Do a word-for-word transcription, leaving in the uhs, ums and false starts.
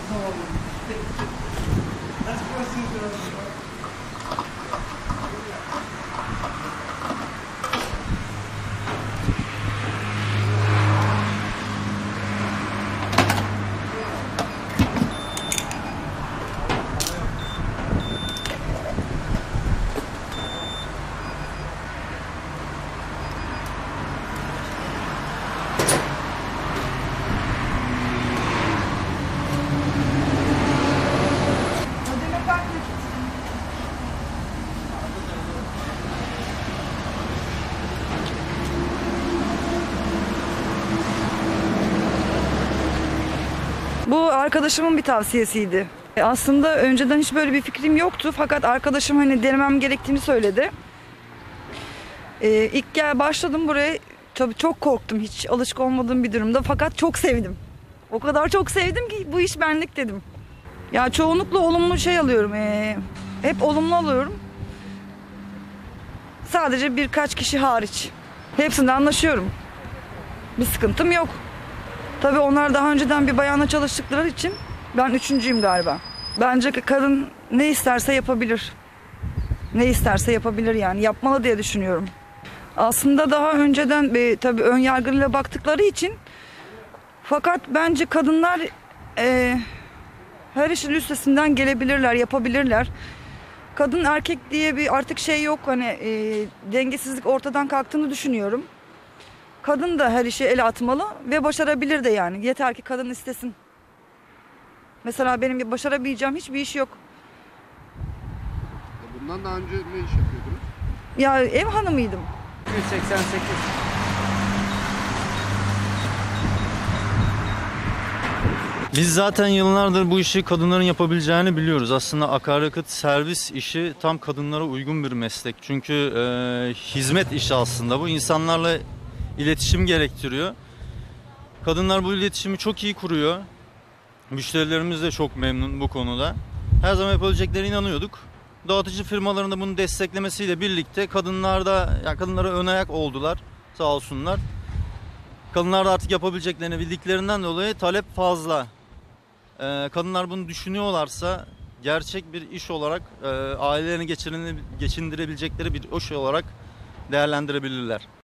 Tamam. Kaç parasını gördün? Bu arkadaşımın bir tavsiyesiydi. E, Aslında önceden hiç böyle bir fikrim yoktu fakat arkadaşım hani denemem gerektiğini söyledi. Ee, ilk gel başladım buraya. Tabii çok korktum, hiç alışık olmadığım bir durumda fakat çok sevdim. O kadar çok sevdim ki bu iş benlik dedim. Ya çoğunlukla olumlu şey alıyorum. ee, hep olumlu alıyorum. Sadece birkaç kişi hariç. Hepsinde anlaşıyorum. Bir sıkıntım yok. Tabii onlar daha önceden bir bayanla çalıştıkları için ben üçüncüyüm galiba. Bence kadın ne isterse yapabilir. Ne isterse yapabilir yani. Yapmalı diye düşünüyorum. Aslında daha önceden bir, tabii ön yargıyla baktıkları için, fakat bence kadınlar e, her işin üstesinden gelebilirler, yapabilirler. Kadın erkek diye bir artık şey yok, hani e, dengesizlik ortadan kalktığını düşünüyorum. Kadın da her işe el atmalı ve başarabilir de yani. Yeter ki kadın istesin. Mesela benim başarabileceğim hiçbir iş yok. Bundan daha önce ne iş yapıyordunuz? Ya ev hanımıydım. yüz seksen sekiz. Biz zaten yıllardır bu işi kadınların yapabileceğini biliyoruz. Aslında akaryakıt servis işi tam kadınlara uygun bir meslek. Çünkü e, hizmet işi aslında bu. İnsanlarla iletişim gerektiriyor. Kadınlar bu iletişimi çok iyi kuruyor. Müşterilerimiz de çok memnun bu konuda. Her zaman yapabileceklerine inanıyorduk. Dağıtıcı firmaların da bunu desteklemesiyle birlikte kadınlar da, yani kadınlara ön ayak oldular sağ olsunlar. Kadınlar da artık yapabileceklerini bildiklerinden dolayı talep fazla. Ee, kadınlar bunu düşünüyorlarsa gerçek bir iş olarak e, ailelerini geçindirebilecekleri bir iş olarak değerlendirebilirler.